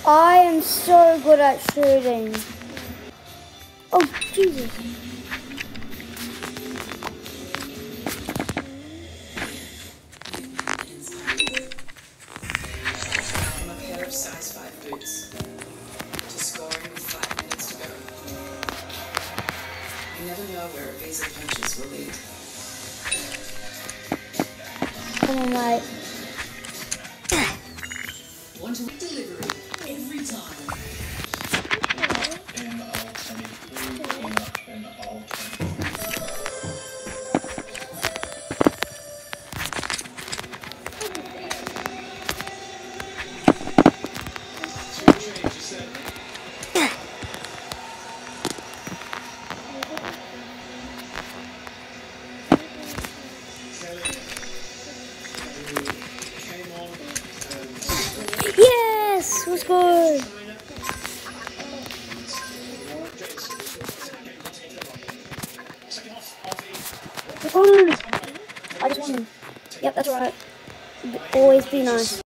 I am so good at shooting. Oh, Jesus. From a pair of size 5 boots to scoring with 5 minutes to go. You never know where a visa punches will lead. Come on, mate. One to delivery every time. Yes, let's go. Oh, I just won. Yep, that's right. Always be nice.